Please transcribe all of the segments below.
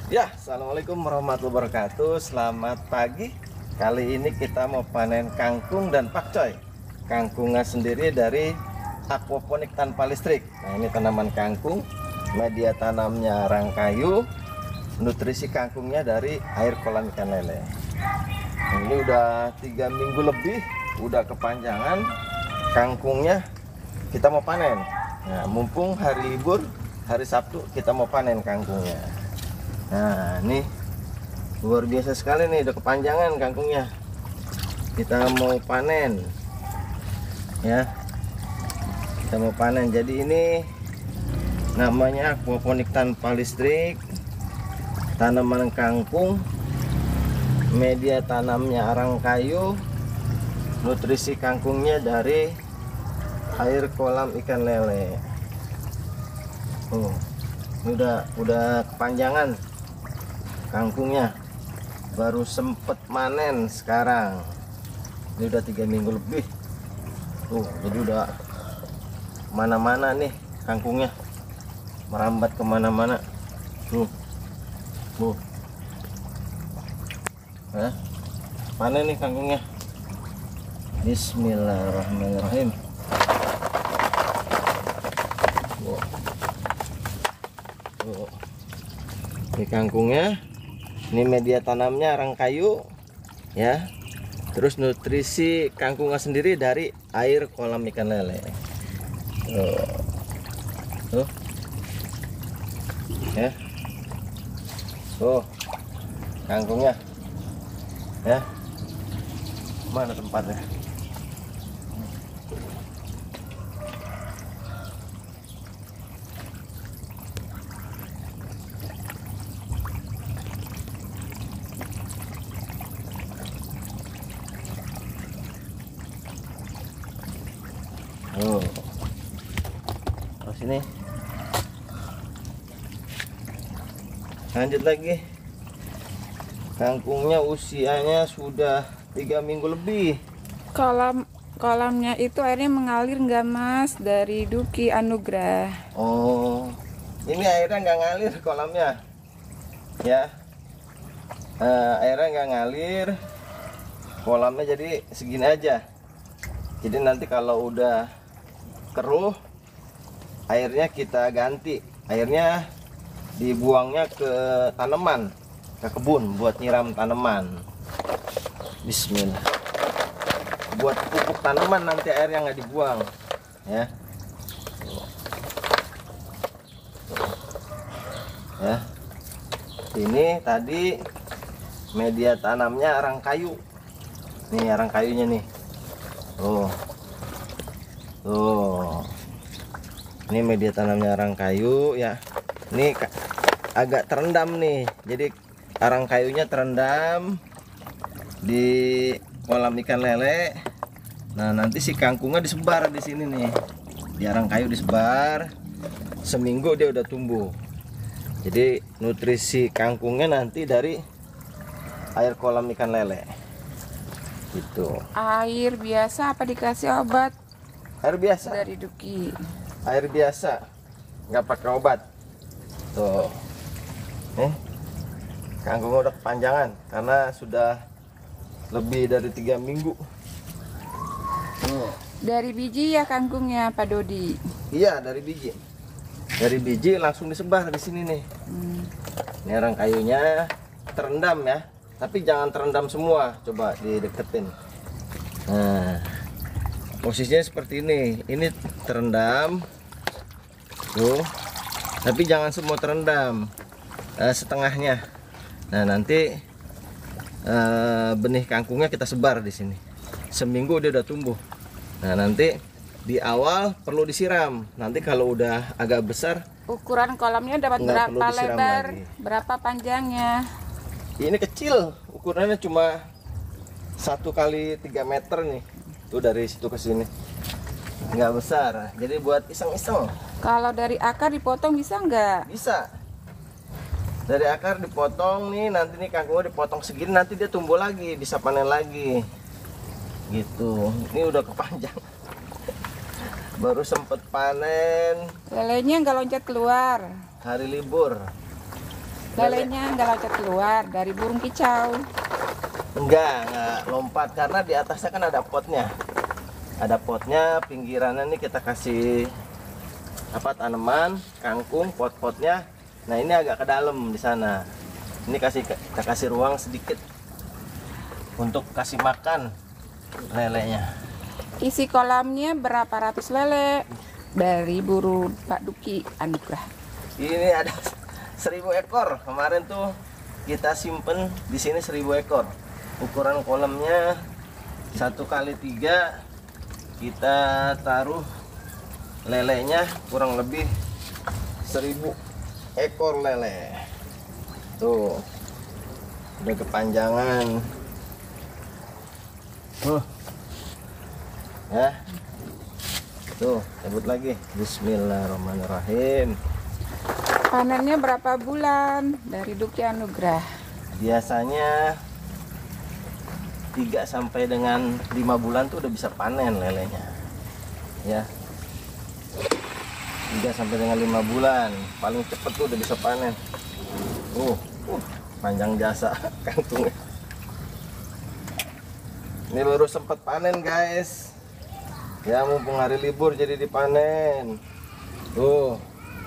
Ya, assalamualaikum warahmatullahi wabarakatuh. Selamat pagi. Kali ini kita mau panen kangkung dan pakcoy. Kangkungnya sendiri dari aquaponik tanpa listrik. Nah, ini tanaman kangkung, media tanamnya arang kayu, nutrisi kangkungnya dari air kolam ikan lele. Nah, ini udah 3 minggu lebih, udah kepanjangan kangkungnya. Kita mau panen. Nah, mumpung hari libur, hari Sabtu kita mau panen kangkungnya. Nah, ini luar biasa sekali nih, udah kepanjangan kangkungnya. Kita mau panen, ya. Kita mau panen. Jadi ini namanya aquaponik tanpa listrik, tanaman kangkung, media tanamnya arang kayu, nutrisi kangkungnya dari air kolam ikan lele. Ini udah kepanjangan kangkungnya, baru sempet manen sekarang. Ini udah 3 minggu lebih. Jadi udah mana-mana nih kangkungnya, merambat kemana-mana. Panen nih kangkungnya. Bismillahirrahmanirrahim. Ini kangkungnya. Ini media tanamnya arang kayu, ya. Terus nutrisi kangkungnya sendiri dari air kolam ikan lele. Ya. Kangkungnya. Ya. Mana tempatnya? Sini. Lanjut lagi. Kangkungnya usianya sudah 3 minggu lebih. Kolamnya itu airnya mengalir nggak Mas, dari Duki Anugrah? Oh, ini airnya nggak ngalir kolamnya, ya. Airnya nggak ngalir, kolamnya jadi segini aja. Jadi nanti kalau udah keruh, airnya kita ganti. Airnya dibuangnya ke tanaman, ke kebun buat nyiram tanaman. Bismillah. Buat pupuk tanaman nanti airnya nggak dibuang, ya. Ya. Ini tadi media tanamnya arang kayu. Nih arang kayunya nih. Ini media tanamnya arang kayu, ya. Ini agak terendam nih. Jadi arang kayunya terendam di kolam ikan lele. Nah, nanti si kangkungnya disebar di sini nih. Di arang kayu disebar. Seminggu dia udah tumbuh. Jadi nutrisi kangkungnya nanti dari air kolam ikan lele. Gitu. Air biasa apa dikasih obat? Air biasa. Dari Duki. Air biasa, nggak pakai obat. Tuh, kangkung udah kepanjangan karena sudah lebih dari 3 minggu. Dari biji ya kangkungnya Pak Dodi? Iya, dari biji. Dari biji langsung disebar di sini nih. Ini arang kayunya terendam, ya, tapi jangan terendam semua. Coba dideketin. Nah, posisinya seperti ini. Ini terendam, tapi jangan semua terendam, setengahnya. Nah, nanti benih kangkungnya kita sebar di sini. Seminggu dia udah tumbuh. Nah, nanti di awal perlu disiram. Nanti kalau udah agak besar, Ukuran kolamnya dapat berapa lebar, lagi. berapa panjangnya? Ini kecil, ukurannya cuma 1 kali 3 meter nih. Tuh dari situ ke sini, nggak besar. Jadi buat iseng-iseng. Kalau dari akar dipotong bisa nggak? Bisa. Dari akar dipotong nih, nanti nih kangkungnya dipotong segini, nanti dia tumbuh lagi, bisa panen lagi. Gitu. Ini udah kepanjang. Baru sempet panen Lelenya nggak loncat keluar. hari libur. Lelenya nggak loncat keluar dari burung kicau. Enggak lompat karena di atasnya kan ada potnya. Ada potnya, pinggirannya nih kita kasih apa tanaman, kangkung, pot-potnya. Nah, ini agak ke dalam di sana. Ini kita kasih ruang sedikit untuk kasih makan lelenya. Isi kolamnya berapa ratus lele dari burung Pak Duki Anugrah? Ini ada 1000 ekor. Kemarin tuh kita simpen di sini 1000 ekor. Ukuran kolamnya 1x3. Kita taruh lelenya kurang lebih 1000 ekor lele. Tuh, udah kepanjangan. Ya, tuh cabut lagi. Bismillahirrahmanirrahim. Panennya berapa bulan dari Duki Anugrah? Biasanya 3 sampai dengan 5 bulan tuh udah bisa panen lelenya. Ya. 3 sampai dengan 5 bulan paling cepet tuh udah bisa panen. Panjang jasa kangkungnya. Ini baru sempat panen, guys. Ya, mumpung hari libur jadi dipanen. Tuh.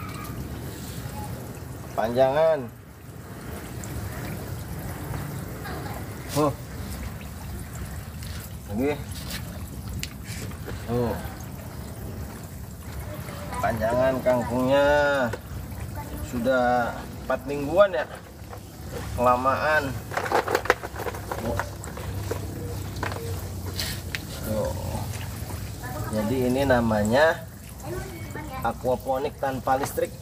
Panjangan. Lagi. Tuh. Panjangan kangkungnya sudah 4 mingguan ya, kelamaan. Tuh. Jadi ini namanya aquaponik tanpa listrik.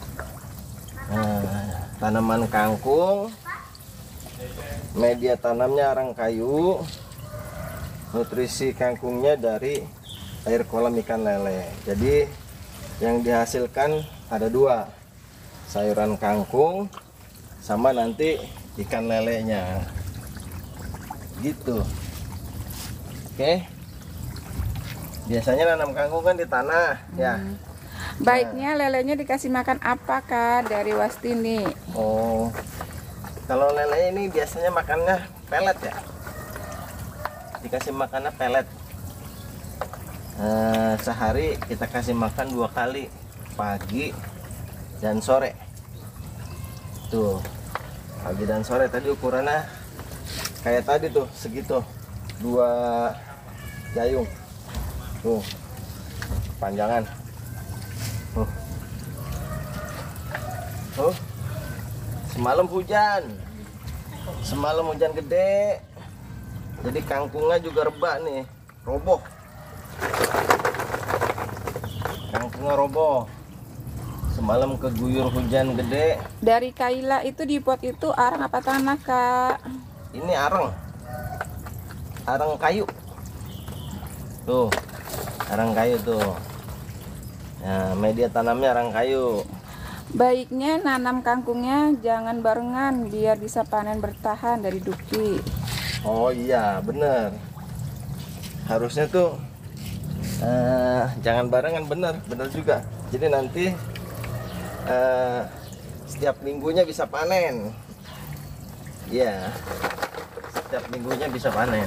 Nah, tanaman kangkung, media tanamnya arang kayu, nutrisi kangkungnya dari air kolam ikan lele. Jadi yang dihasilkan ada 2, sayuran kangkung sama nanti ikan lelenya gitu. Oke, biasanya nanam kangkung kan di tanah ya. Baiknya lelenya dikasih makan apa Kak dari Wastini? Oh, kalau lele ini biasanya makannya pelet ya, dikasih makannya pelet. Sehari kita kasih makan 2 kali, pagi dan sore. Tuh, pagi dan sore. Tadi ukurannya kayak tadi tuh, segitu, 2 jayung. Tuh, panjangan. Semalam hujan gede, jadi kangkungnya juga rebah nih, roboh. Kangkungnya roboh. Semalam keguyur hujan gede. Dari Kaila itu di pot itu arang apa tanah Kak? Ini arang kayu. Tuh, arang kayu tuh. Nah, media tanamnya arang kayu. Baiknya nanam kangkungnya jangan barengan biar bisa panen bertahan dari Duki. Oh iya, bener. Harusnya tuh jangan barengan, bener juga. Jadi nanti setiap minggunya bisa panen. Iya, setiap minggunya bisa panen.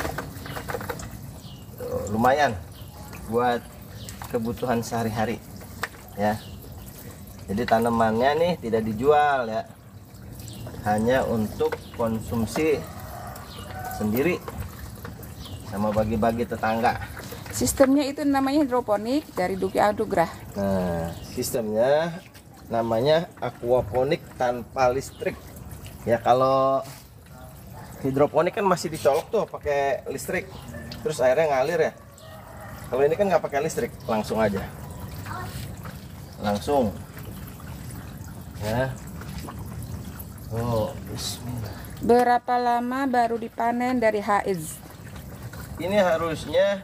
Tuh, lumayan buat kebutuhan sehari-hari ya. Jadi tanamannya nih tidak dijual ya, hanya untuk konsumsi sendiri sama bagi-bagi tetangga. Sistemnya itu namanya hidroponik dari Duki Anugrah. Nah, sistemnya namanya aquaponik tanpa listrik ya. Kalau hidroponik kan masih dicolok tuh pakai listrik, terus airnya ngalir ya. Kalau ini kan nggak pakai listrik, langsung aja, langsung ya. Oh, bismillah. Berapa lama baru dipanen dari Haiz? Ini harusnya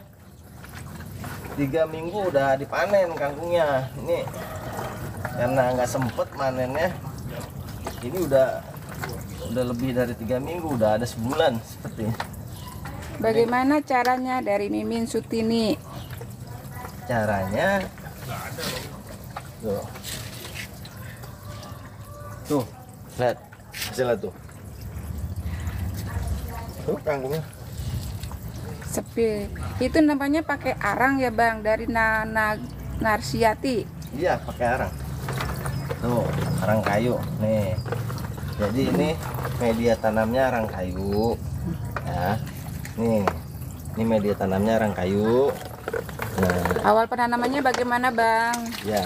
3 minggu udah dipanen kangkungnya. Ini karena nggak sempet manennya, ini udah lebih dari 3 minggu, udah ada sebulan seperti ini. Bagaimana caranya dari Mimin Sutini? Caranya tuh Lihat hasilnya tuh. Tuh kangkungnya. Sepi. Itu namanya pakai arang ya Bang, dari Narsiati. Iya, pakai arang. Tuh, arang kayu. Nih. Jadi ini media tanamnya arang kayu. Ya. Ini media tanamnya arang kayu. Nah, Awal penanamannya bagaimana Bang? ya.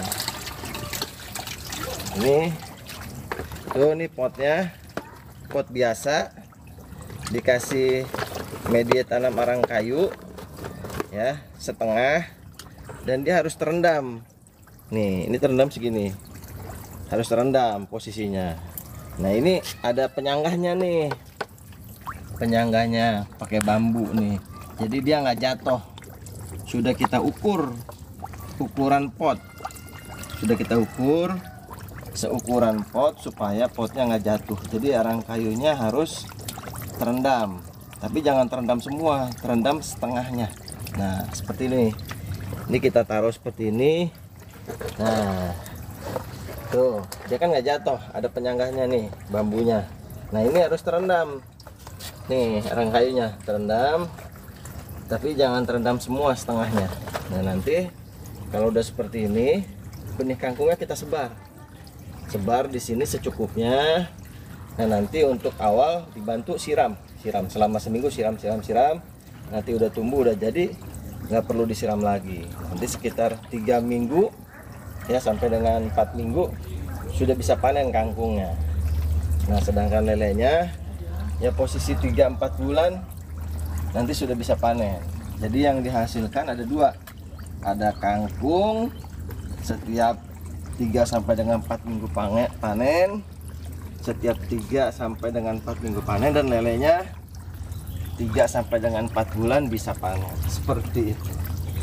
Ini potnya, pot biasa, dikasih media tanam arang kayu, ya, setengah, dan dia harus terendam. Nih, ini terendam segini, harus terendam posisinya. Nah, ini ada penyanggahnya nih, penyanggahnya pakai bambu nih, jadi dia nggak jatuh. Sudah kita ukur ukuran pot, sudah kita ukur seukuran pot supaya potnya nggak jatuh. Jadi arang kayunya harus terendam, tapi jangan terendam semua, terendam setengahnya. Nah, seperti ini. Ini kita taruh seperti ini. Nah, tuh, dia kan nggak jatuh, ada penyanggahnya nih, bambunya. Nah, ini harus terendam. Nih, arang kayunya terendam, tapi jangan terendam semua, setengahnya. Nah, nanti kalau udah seperti ini, benih kangkungnya kita sebar di sini secukupnya. Nah, nanti untuk awal dibantu siram selama seminggu, siram. Nanti udah tumbuh, udah jadi, nggak perlu disiram lagi. Nanti sekitar 3 minggu ya, sampai dengan 4 minggu sudah bisa panen kangkungnya. Nah, sedangkan lelenya ya posisi 3-4 bulan nanti sudah bisa panen. Jadi yang dihasilkan ada 2, ada kangkung setiap 3 sampai dengan 4 minggu panen, setiap 3 sampai dengan 4 minggu panen, dan lelenya 3 sampai dengan 4 bulan bisa panen. Seperti itu.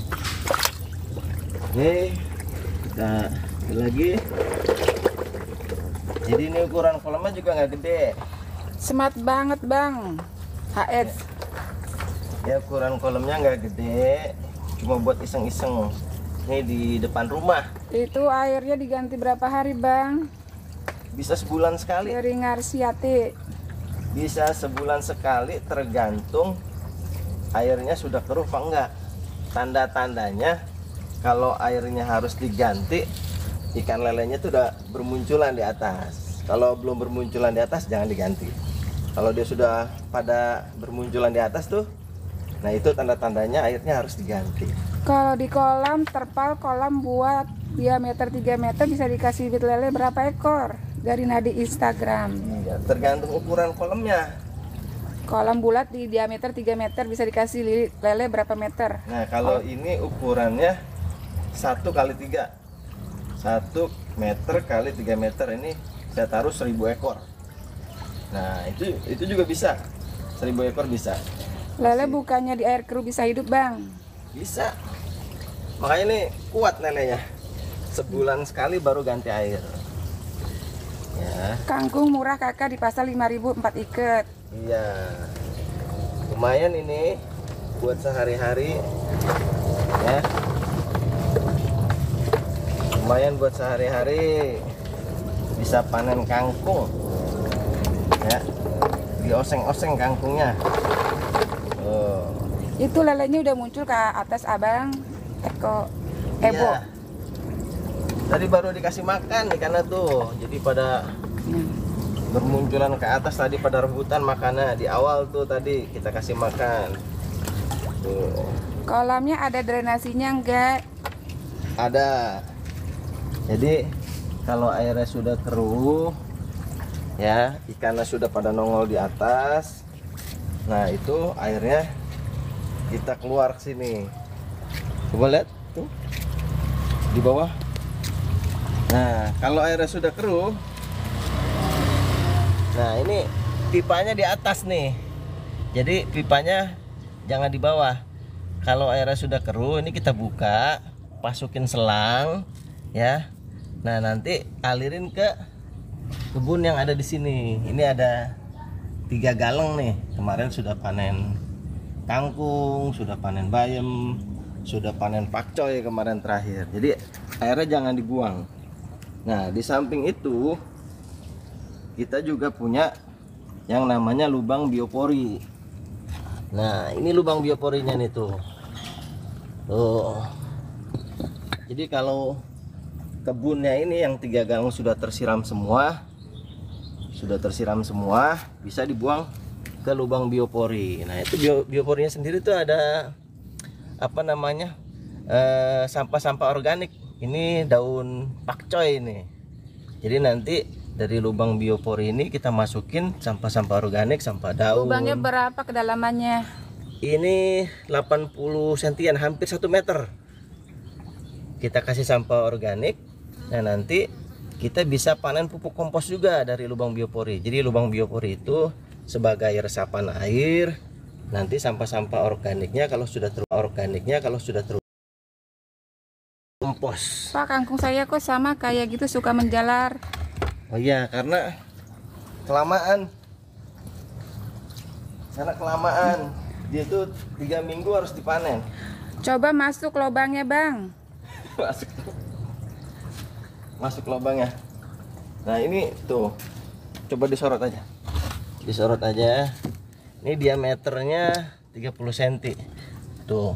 Oke, kita lagi. Jadi ini ukuran kolamnya juga nggak gede. Smart banget Bang. HS. Ya, ukuran kolamnya nggak gede, cuma buat iseng-iseng. Ini di depan rumah. Itu airnya diganti berapa hari Bang? Bisa sebulan sekali. Dari Narsiati. Bisa sebulan sekali, tergantung airnya sudah keruh apa enggak. Tanda-tandanya kalau airnya harus diganti, ikan lelenya itu udah bermunculan di atas. Kalau belum bermunculan di atas, jangan diganti. Kalau dia sudah pada bermunculan di atas tuh, nah itu tanda-tandanya airnya harus diganti. Kalau di kolam, terpal kolam buat diameter 3 meter bisa dikasih bibit lele berapa ekor? Dari Nadi Instagram. Iya, tergantung ukuran kolamnya. Kolam bulat di diameter 3 meter bisa dikasih lele berapa meter? Nah, kalau ini ukurannya 1 kali 3, 1 meter kali 3 meter, ini saya taruh 1000 ekor. Nah, itu juga bisa, 1000 ekor bisa. Lele bukannya di air keruh bisa hidup Bang? Bisa, makanya ini kuat lelenya. Sebulan sekali baru ganti air ya. Kangkung murah kakak, di pasar 5.000 4 ikat. Iya, lumayan ini buat sehari-hari ya, lumayan buat sehari-hari, bisa panen kangkung ya, dioseng-oseng kangkungnya. Itu lelenya udah muncul ke atas Abang Eko Ebo. Iya. Tadi baru dikasih makan ikannya tuh, jadi pada bermunculan ke atas tadi, pada rebutan makannya di awal tuh, tadi kita kasih makan. Tuh. Kolamnya ada drainasinya enggak? Ada. Jadi kalau airnya sudah keruh ya, ikannya sudah pada nongol di atas. Nah, itu airnya kita keluar ke sini. Coba lihat tuh di bawah. Nah, kalau airnya sudah keruh, nah ini pipanya di atas nih. Jadi pipanya jangan di bawah. Kalau airnya sudah keruh, ini kita buka, masukin selang ya. Nah, nanti alirin ke kebun yang ada di sini. Ini ada 3 galeng nih. Kemarin sudah panen kangkung, sudah panen bayam, sudah panen pakcoy kemarin terakhir. Jadi airnya jangan dibuang. Nah, di samping itu kita juga punya yang namanya lubang biopori. Nah, ini lubang bioporinya nih tuh. Tuh. Jadi kalau kebunnya ini yang 3 gang sudah tersiram semua, bisa dibuang ke lubang biopori. Nah, itu bioporinya sendiri tuh ada apa namanya, sampah-sampah organik. Ini daun pakcoy nih. Jadi nanti dari lubang biopori ini kita masukin sampah-sampah organik, sampah daun. Lubangnya berapa kedalamannya? Ini 80 sentian, hampir 1 meter. Kita kasih sampah organik. Nah, nanti kita bisa panen pupuk kompos juga dari lubang biopori. Jadi lubang biopori itu sebagai resapan air. Nanti sampah-sampah organiknya kalau sudah terus kompos. Pak, kangkung saya kok sama kayak gitu, suka menjalar. Oh iya, karena kelamaan. Dia tuh 3 minggu harus dipanen. Coba masuk lubangnya, Bang. Masuk lubangnya. Nah, ini tuh. Coba disorot aja. Ini diameternya 30 cm. Tuh.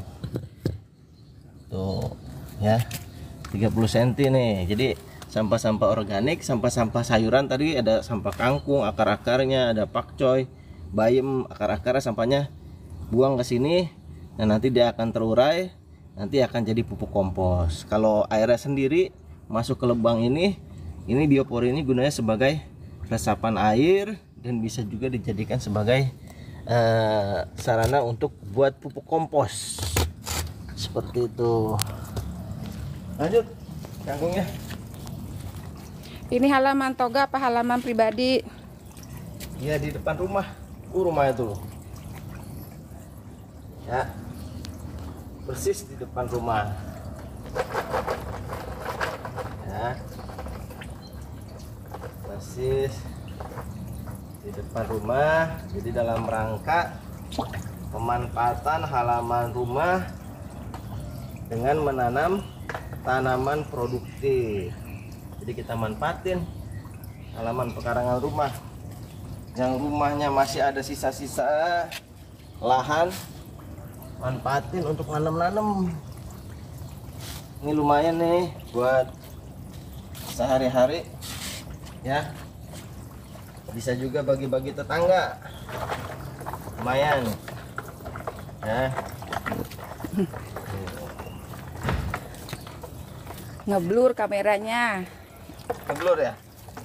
Ya. 30 cm nih. Jadi sampah-sampah organik, sampah-sampah sayuran tadi ada sampah kangkung, akar-akarnya, ada pakcoy, bayam, akar-akarnya sampahnya buang ke sini. Nah, nanti dia akan terurai, nanti akan jadi pupuk kompos. Kalau airnya sendiri masuk ke lubang ini biopori ini gunanya sebagai resapan air dan bisa juga dijadikan sebagai sarana untuk buat pupuk kompos. Seperti itu. Lanjut kangkungnya. Ini halaman toga apa halaman pribadi? Iya, di depan rumah. Rumah itu. Ya. Persis di depan rumah. Ya. Persis di depan rumah. Jadi dalam rangka pemanfaatan halaman rumah dengan menanam tanaman produktif. Jadi kita manfaatin halaman pekarangan rumah yang rumahnya masih ada sisa-sisa lahan, manfaatin untuk nanam-nanam. Ini lumayan nih buat sehari-hari ya. Bisa juga bagi-bagi tetangga, lumayan ya. Ngeblur kameranya. Ngeblur ya.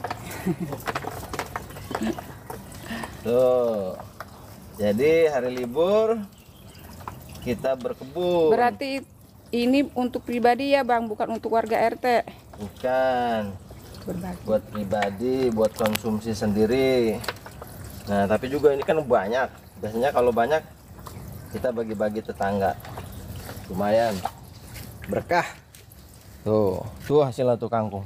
Tuh. Jadi hari libur kita berkebun. Berarti ini untuk pribadi ya, Bang, bukan untuk warga RT. Bukan. Berbagi. Buat pribadi, buat konsumsi sendiri. Nah, tapi juga ini kan banyak. Biasanya kalau banyak kita bagi-bagi tetangga. Lumayan. Berkah. Tuh hasilnya tuh kangkung.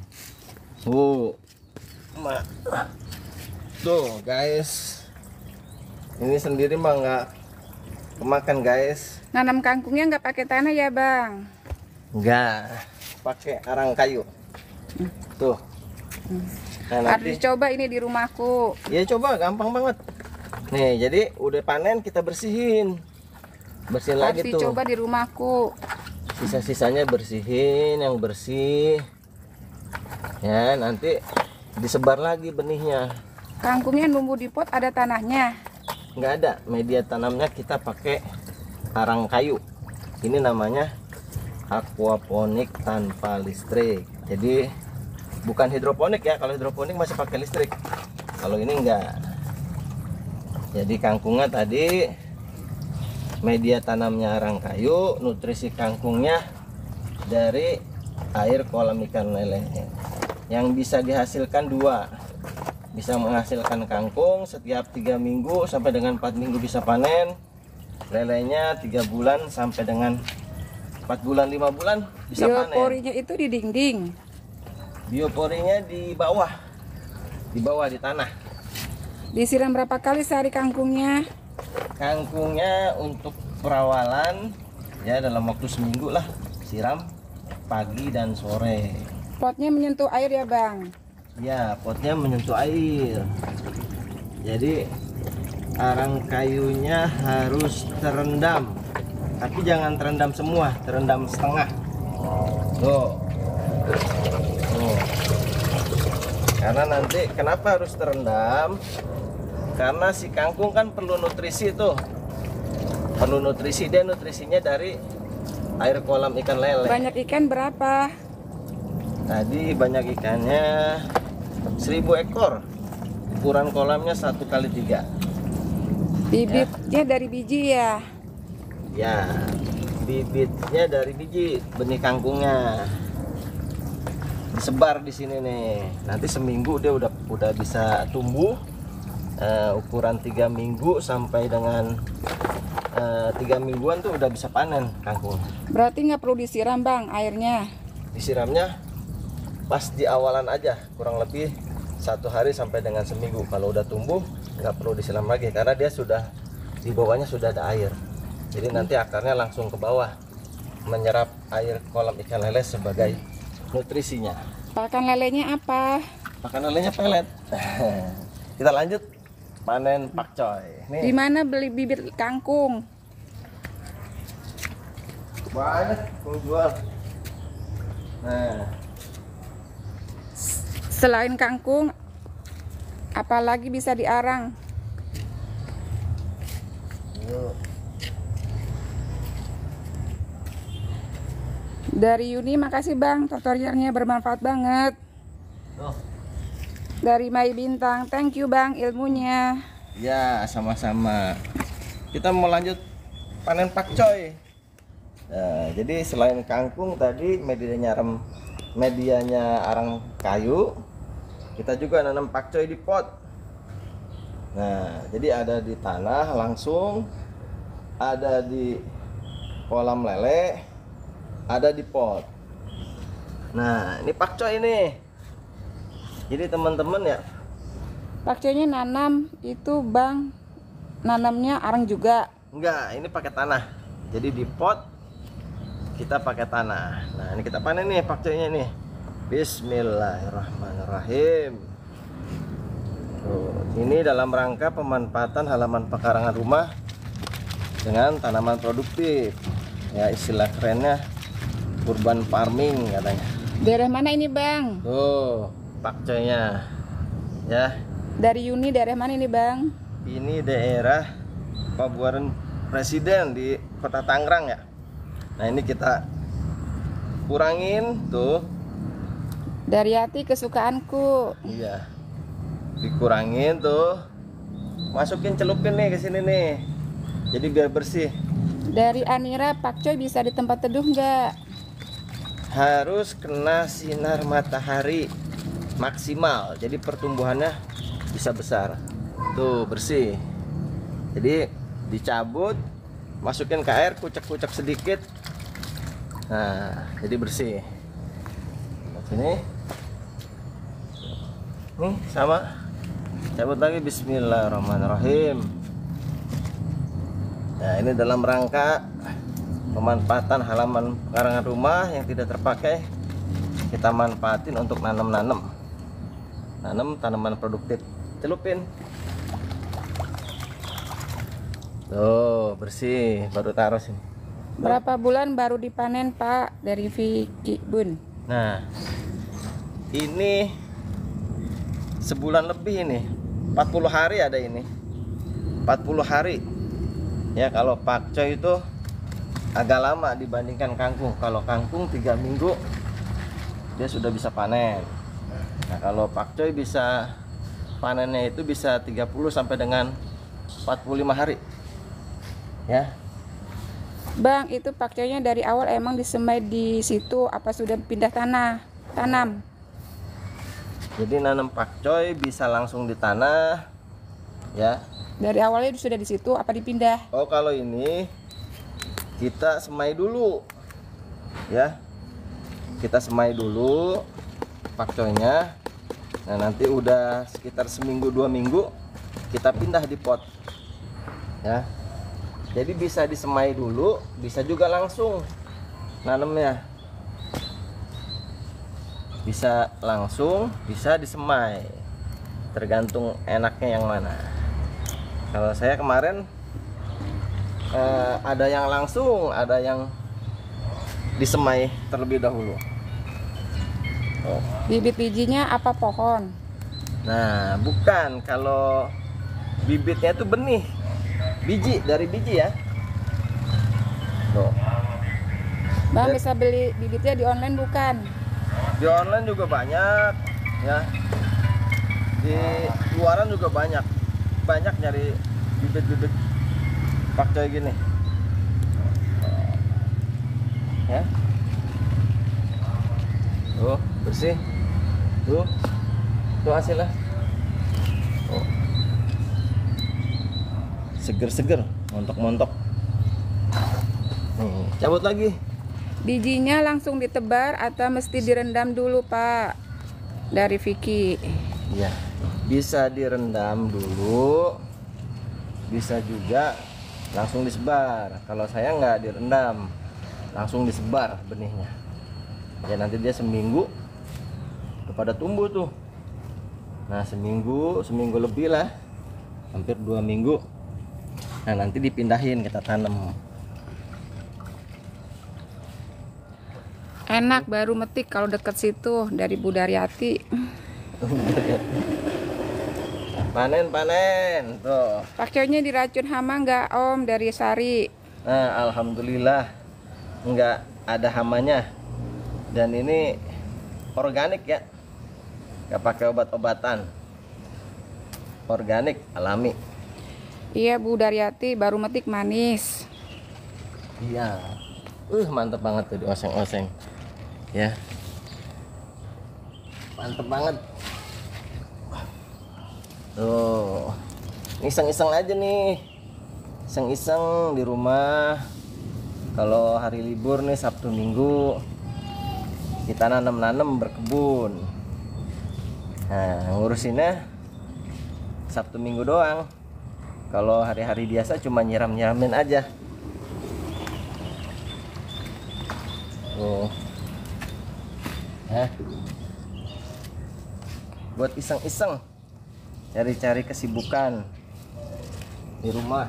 Tuh guys, ini sendiri mah nggak kemakan guys. Nanam kangkungnya nggak pakai tanah ya, Bang? Nggak, pakai arang kayu. Tuh. Nah, Harus dicoba ini di rumahku. Ya coba, gampang banget. Nih, jadi udah panen kita bersihin lagi tuh. Harus dicoba di rumahku. Sisa-sisanya bersihin, yang bersih ya, nanti disebar lagi benihnya. Kangkungnya numbuh di pot ada tanahnya? Nggak ada, media tanamnya kita pakai arang kayu. Ini namanya aquaponik tanpa listrik. Jadi bukan hidroponik ya. Kalau hidroponik masih pakai listrik, kalau ini enggak. Jadi kangkungnya tadi media tanamnya arang kayu, nutrisi kangkungnya dari air kolam ikan lele. Yang bisa dihasilkan 2, bisa menghasilkan kangkung setiap 3 minggu sampai dengan 4 minggu bisa panen. Lelenya 3 bulan sampai dengan 4 bulan 5 bulan bisa panen. Bioporinya itu di dinding. Bioporinya di bawah di tanah. Disiram berapa kali sehari kangkungnya? Kangkungnya untuk perawalan ya dalam waktu seminggu lah, siram pagi dan sore. Potnya menyentuh air ya, Bang? Ya, potnya menyentuh air. Jadi arang kayunya harus terendam. Tapi jangan terendam semua, terendam setengah. Tuh. Tuh. Karena nanti kenapa harus terendam? Karena si kangkung kan perlu nutrisi tuh. Perlu nutrisi, dia nutrisinya dari air kolam ikan lele. Banyak ikan berapa? Tadi banyak ikannya 1000 ekor. Ukuran kolamnya 1x3. Bibitnya dari biji ya? Ya, bibitnya dari biji, benih kangkungnya. Disebar di sini nih. Nanti seminggu dia udah bisa tumbuh. Ukuran 3 minggu sampai dengan 3 mingguan tuh udah bisa panen kangkung. Berarti nggak perlu disiram bang airnya? Disiramnya pas di awalan aja, kurang lebih 1 hari sampai dengan seminggu. Kalau udah tumbuh nggak perlu disiram lagi karena dia sudah di bawahnya sudah ada air. Jadi nanti akarnya langsung ke bawah menyerap air kolam ikan lele sebagai nutrisinya. Pakan lelenya apa? Pakan lelenya pelet. Kita lanjut panen pakcoy. Di mana beli bibit kangkung? Banyak penjual. Nah, Selain kangkung, apalagi bisa diarang? yuk. Dari Yuni, makasih bang, tutorialnya bermanfaat banget. Tuh. Dari Mai Bintang, thank you bang ilmunya. Ya, sama-sama. Kita mau lanjut panen pakcoy. Nah, jadi selain kangkung tadi medianya arang kayu, kita juga nanam pakcoy di pot. Nah, jadi ada di tanah langsung, ada di kolam lele, ada di pot. Nah, ini pakcoy ini. Jadi teman-teman ya, Pakcoynya nanam itu bang, nanamnya arang juga. enggak, ini pakai tanah. Jadi di pot kita pakai tanah. Nah, ini kita panen nih pakcoynya nih. Bismillahirrahmanirrahim. Tuh, ini dalam rangka pemanfaatan halaman pekarangan rumah dengan tanaman produktif. Ya, istilah kerennya urban farming katanya. Daerah mana ini bang? Tuh, pakcoynya. Ya, Dari Yuni, daerah mana ini bang? ini daerah Pabuaran Presiden di Kota Tangerang ya. Nah, ini kita kurangin tuh. Dari hati kesukaanku. Iya. Dikurangin tuh. Masukin celupin nih ke sini nih. Jadi biar bersih. Dari Anira, pakcoy bisa di tempat teduh nggak? Harus kena sinar matahari maksimal. Jadi pertumbuhannya bisa besar. Tuh, bersih. Jadi dicabut, masukin ke air, kucek-kucek sedikit. Nah, jadi bersih. Sini. Nih, sama. Cabut lagi, bismillahirrahmanirrahim. Nah, ini dalam rangka pemanfaatan halaman pekarangan rumah yang tidak terpakai, kita manfaatin untuk nanam tanaman produktif. Celupin. Tuh, bersih, baru taruh sini. Berapa bulan baru dipanen pak? Dari Vicky Bun. Nah, ini sebulan lebih ini. 40 hari ada ini. 40 hari. Ya, kalau pakcoy itu agak lama dibandingkan kangkung. Kalau kangkung 3 minggu dia sudah bisa panen. Nah, kalau pakcoy bisa panennya itu bisa 30 sampai dengan 45 hari. Ya. Bang, itu pakcoynya dari awal emang disemai di situ apa sudah pindah tanam? Jadi nanam pakcoy bisa langsung di tanah. Ya. Dari awalnya sudah di situ apa dipindah? Oh, kalau ini kita semai dulu. Ya. Kita semai dulu pakcoynya. Nah, nanti udah sekitar seminggu 2 minggu kita pindah di pot. Ya. Jadi bisa disemai dulu, bisa juga langsung nanamnya. Bisa langsung, bisa disemai, tergantung enaknya yang mana. Kalau saya kemarin ada yang langsung, ada yang disemai terlebih dahulu. Bibit bijinya apa pohon? Nah, bukan, kalau bibitnya itu benih, biji, dari biji ya. Tuh. Bang bisa beli bibitnya di online bukan? Di online juga banyak ya, di luaran juga banyak nyari bibit-bibit pakcoy gini ya. Tuh bersih, tuh hasilnya. Seger-seger, montok-montok. Cabut lagi. Bijinya langsung ditebar atau mesti direndam dulu Pak? Dari Vicky. Iya, bisa direndam dulu, bisa juga langsung disebar. Kalau saya nggak direndam, langsung disebar benihnya. Ya nanti dia seminggu kepada tumbuh tuh. Nah seminggu lebih lah, hampir 2 minggu. Nah nanti dipindahin, kita tanam. Enak baru metik kalau deket situ dari Bu Daryati. Panen tuh. Pakcoynya diracun hama nggak Om dari Sari? Nah alhamdulillah nggak ada hamanya, dan ini organik ya, nggak pakai obat-obatan, organik alami. Iya Bu Daryati baru metik manis. Iya, mantep banget tuh, dioseng-oseng ya, mantep banget tuh. Iseng-iseng aja nih, iseng-iseng di rumah. Kalau hari libur nih, Sabtu Minggu, kita nanam-nanam, berkebun. Nah ngurusinnya Sabtu Minggu doang. Kalau hari-hari biasa cuma nyiram-nyiramin aja. Buat iseng-iseng, cari-cari kesibukan di rumah.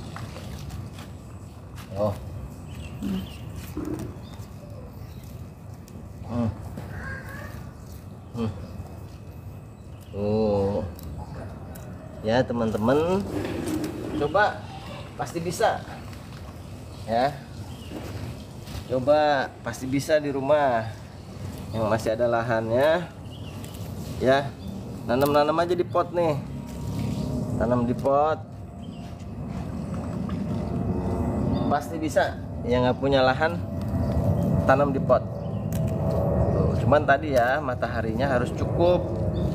Ya teman-teman, coba pasti bisa ya. Coba pasti bisa di rumah yang masih ada lahannya ya. Nanam-nanam aja di pot nih, tanam di pot, pasti bisa. Yang nggak punya lahan, tanam di pot. Cuman tadi ya, mataharinya harus cukup,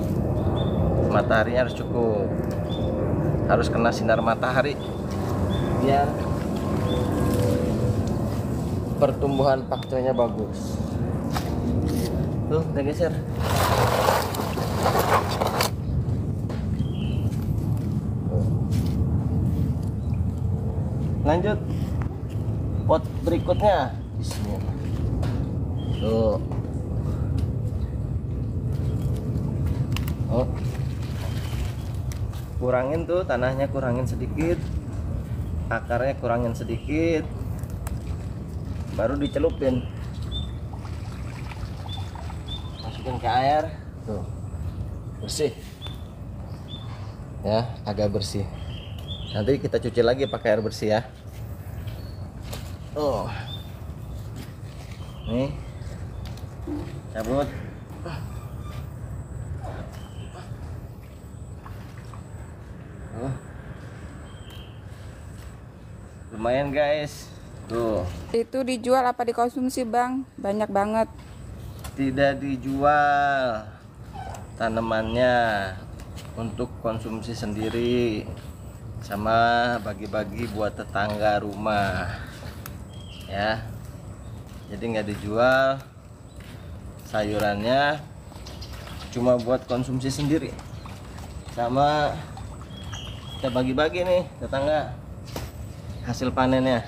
harus kena sinar matahari biar pertumbuhan pakcoynya bagus. Tuh udah geser. Lanjut pot berikutnya. Bismillah. Tuh. Kurangin tuh tanahnya, kurangin sedikit, akarnya kurangin sedikit, baru dicelupin, masukin ke air. Tuh bersih ya, agak bersih. Nanti kita cuci lagi pakai air bersih ya. Nih, cabut. Lumayan guys. Tuh. Itu dijual apa dikonsumsi Bang? Banyak banget. Tidak dijual, tanamannya untuk konsumsi sendiri, sama bagi-bagi buat tetangga rumah ya. Jadi nggak dijual, sayurannya cuma buat konsumsi sendiri, sama kita bagi-bagi nih tetangga hasil panennya.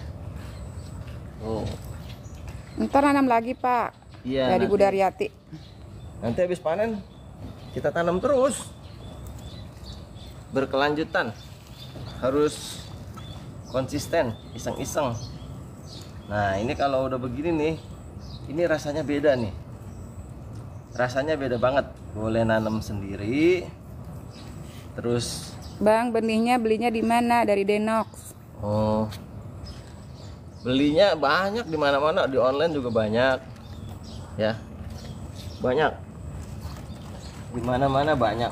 Ntar nanam lagi Pak. Iya, dari Bu Daryati. Nanti habis panen kita tanam terus berkelanjutan, harus konsisten, iseng-iseng. Nah ini kalau udah begini nih, ini rasanya beda nih, rasanya beda banget. Boleh nanam sendiri. Terus Bang, benihnya belinya di mana? Dari Denox. oh, belinya banyak di mana-mana, di online juga banyak ya, banyak di mana-mana banyak.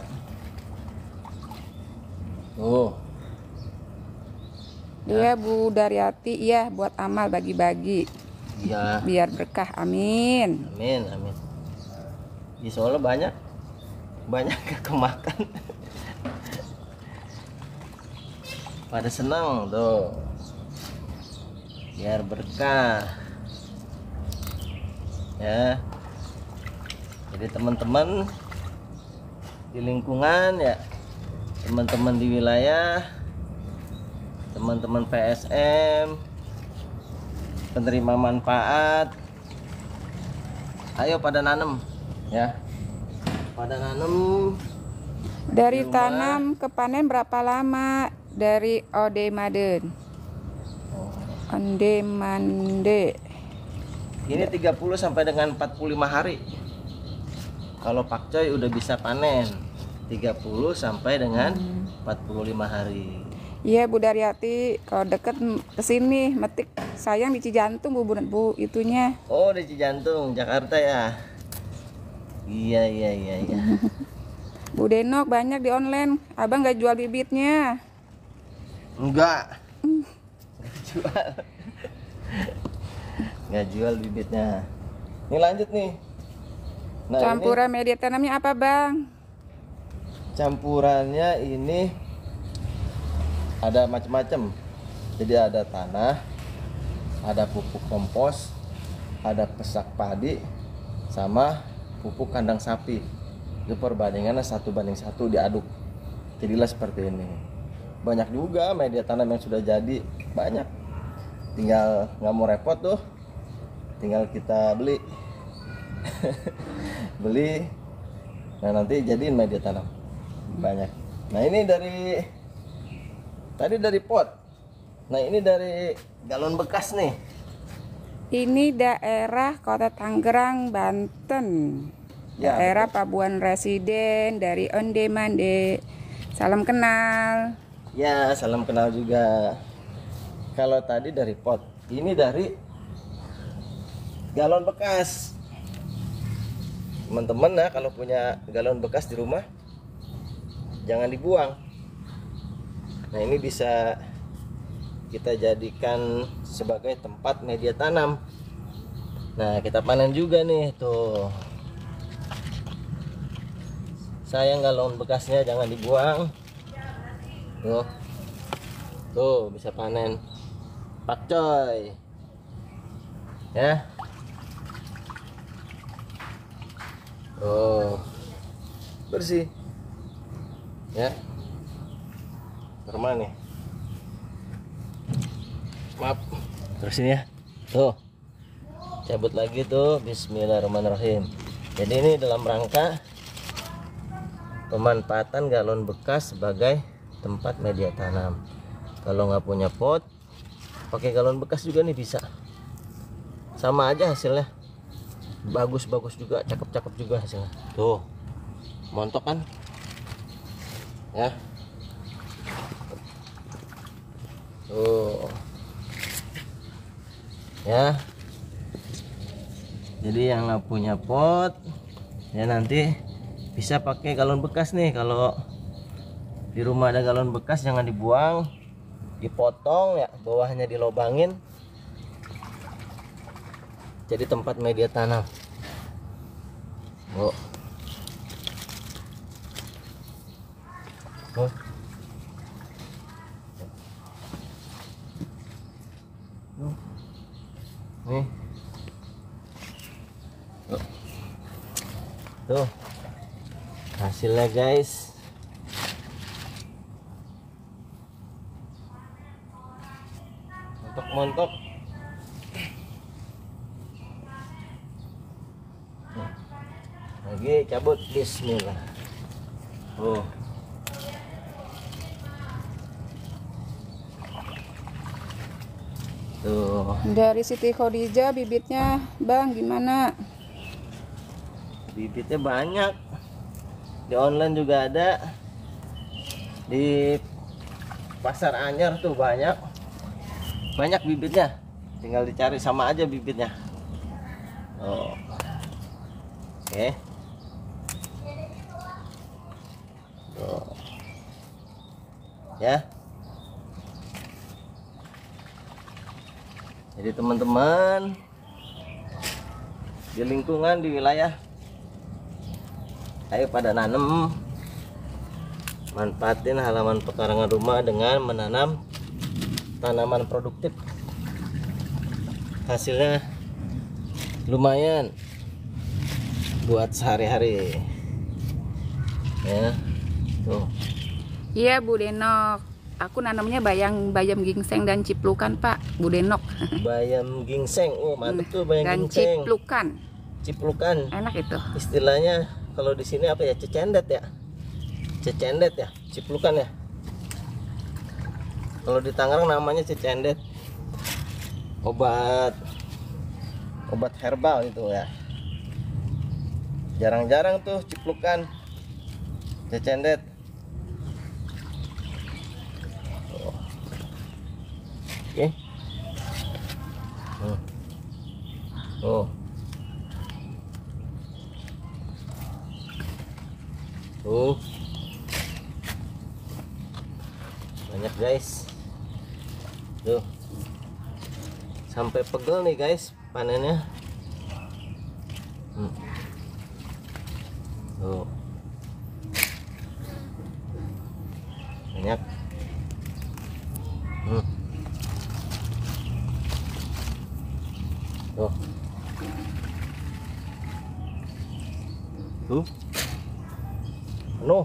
Iya Bu Daryati, iya buat amal bagi-bagi Iya, biar berkah, amin. amin amin. Di Solo banyak kemakan. Pada senang tuh, biar berkah ya. Jadi teman-teman di lingkungan ya, teman-teman di wilayah, teman-teman PSM, penerima manfaat, ayo pada nanam ya, pada nanam. Dari Di rumah. tanam ke panen berapa lama? Dari Ode Maden. Onde Mande. Ini 30 sampai dengan 45 hari. Kalau pakcoy udah bisa panen 30 sampai dengan 45 hari. Iya Bu Daryati, kalau deket ke sini metik sayang di Cijantung Bu itunya. Oh, di Cijantung, Jakarta ya. Iya. Bu Denok banyak di online. Abang nggak jual bibitnya. Enggak. Nggak jual. Nggak jual bibitnya. Ini lanjut nih. Nah, Campuran media tanamnya apa Bang? campurannya ini ada macam-macam. Jadi ada tanah, ada pupuk kompos, ada pesak padi, sama pupuk kandang sapi. Itu perbandingannya 1:1 diaduk. Jadilah seperti ini. Banyak juga media tanam yang sudah jadi, banyak. Tinggal nggak mau repot tuh, tinggal kita beli. Beli, nah nanti jadiin media tanam banyak. Nah ini tadi dari pot. Nah ini dari galon bekas nih. Ini daerah Kota Tangerang, Banten. Ya, Daerah Pabuan Residen dari Onde Mande. Salam kenal. Ya, salam kenal juga. Kalau tadi dari pot, ini dari galon bekas. Teman-teman ya, kalau punya galon bekas di rumah, jangan dibuang. Nah ini bisa kita jadikan sebagai tempat media tanam. Nah kita panen juga nih tuh. Sayang galon bekasnya, jangan dibuang. Tuh bisa panen pakcoy ya. Bersih ya. Normal nih, maaf, terusin ya. Tuh cabut lagi tuh. Bismillahirrahmanirrahim. Jadi ini dalam rangka pemanfaatan galon bekas sebagai tempat media tanam. Kalau nggak punya pot, pakai galon bekas juga nih bisa. Sama aja hasilnya. Bagus-bagus juga, cakep-cakep juga hasilnya. Tuh, montok kan? Ya. Tuh. Ya. Jadi yang nggak punya pot, ya nanti bisa pakai galon bekas nih. Kalau di rumah ada galon bekas, jangan dibuang, dipotong ya, bawahnya dilobangin, jadi tempat media tanam. Nih tuh hasilnya guys. Montok. Lagi cabut, bismillah. Oh. Tuh. Dari Siti Khadijah bibitnya Bang gimana? Bibitnya banyak. Di online juga ada. Di Pasar Anyar tuh banyak. Banyak bibitnya. Tinggal dicari sama aja bibitnya. Oh. Oke. Tuh. Ya. Jadi teman-teman di lingkungan di wilayah, ayo pada nanam, manfaatin halaman pekarangan rumah dengan menanam tanaman produktif. Hasilnya lumayan buat sehari-hari. Ya, tuh. Iya Bu Denok, aku nanamnya bayam gingseng dan ciplukan Pak, Bu Denok. Bayam gingseng, oh mantap tuh bayam Dan gingseng. ciplukan, Ciplukan. enak itu. Istilahnya kalau di sini apa ya? Cecendet ya? Cecendet ya? Ciplukan ya? Kalau di Tangerang namanya cecendet. Obat herbal itu ya. Jarang-jarang tuh ciplukan, cecendet. Oke. Oh. Tuh. Banyak guys. Tuh. Sampai pegel nih guys panennya. Tuh. Banyak. Tuh. Tuh. Penuh.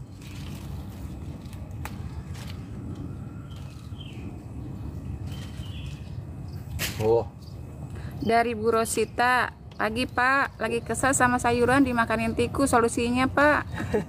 Oh. Dari Bu Rosita, lagi Pak, lagi kesal sama sayuran dimakanin tikus, solusinya Pak.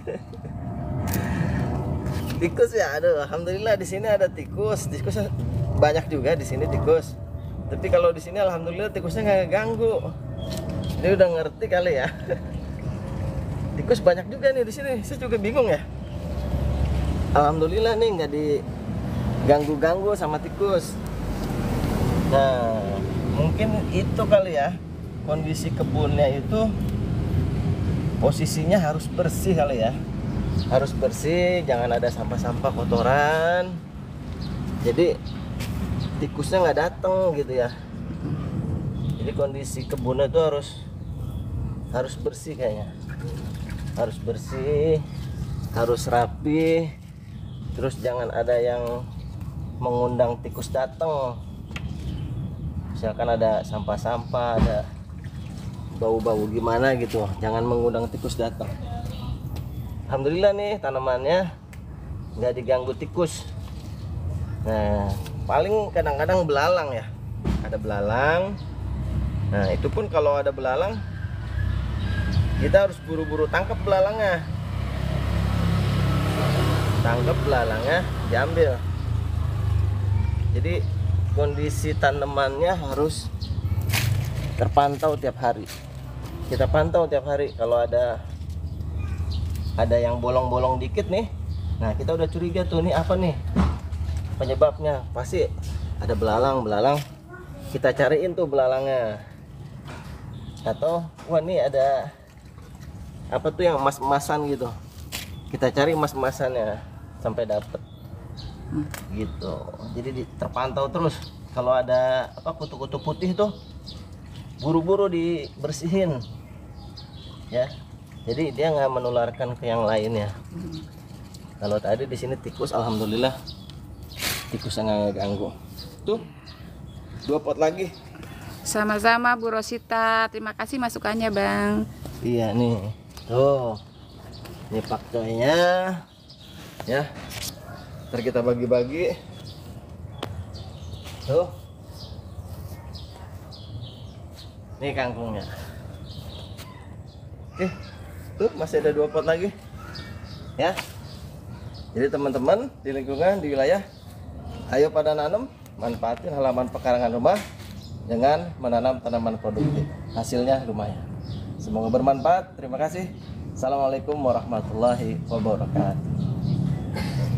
Tikus ya, aduh, alhamdulillah di sini ada tikus. Tikus banyak juga di sini tikus. Tapi kalau di sini alhamdulillah tikusnya nggak ganggu. Dia udah ngerti kali ya. Tikus banyak juga nih di sini. Saya juga bingung ya. Alhamdulillah nih nggak diganggu-ganggu sama tikus. Nah, mungkin itu kali ya. Kondisi kebunnya itu posisinya harus bersih kali ya. Harus bersih, jangan ada sampah-sampah kotoran. Jadi tikusnya nggak datang gitu ya. Jadi kondisi kebunnya itu harus bersih kayaknya. Harus bersih, harus rapi. Terus jangan ada yang mengundang tikus datang. Misalkan ada sampah-sampah, ada bau-bau gimana gitu, jangan mengundang tikus datang. Alhamdulillah nih tanamannya nggak diganggu tikus. Nah, paling kadang-kadang belalang ya, ada belalang. Nah, itu pun kalau ada belalang kita harus buru-buru tangkap belalangnya. Tangkap belalangnya, diambil. Jadi kondisi tanamannya harus terpantau tiap hari. Kita pantau tiap hari. Kalau ada yang bolong-bolong dikit nih, nah kita udah curiga tuh, nih apa nih penyebabnya. Pasti ada belalang. Kita cariin tuh belalangnya. Atau wah nih ada apa tuh yang emas-emasan gitu, kita cari emas-emasannya sampai dapet gitu. Jadi terpantau terus. Kalau ada apa kutu-kutu putih tuh buru-buru dibersihin ya. Jadi dia nggak menularkan ke yang lainnya. Kalau tadi di sini tikus, alhamdulillah tikusnya nggak ganggu. Tuh 2 pot lagi. Sama-sama Bu Rosita, terima kasih masukannya Bang. Iya nih, tuh ini pakcoynya ya. Ntar kita bagi-bagi. Tuh, nih kangkungnya. Oke, Tuh masih ada 2 pot lagi. Ya. Jadi teman-teman di lingkungan di wilayah, ayo pada nanam, manfaatin halaman pekarangan rumah dengan menanam tanaman produktif. Hasilnya lumayan. Semoga bermanfaat. Terima kasih. Assalamualaikum warahmatullahi wabarakatuh.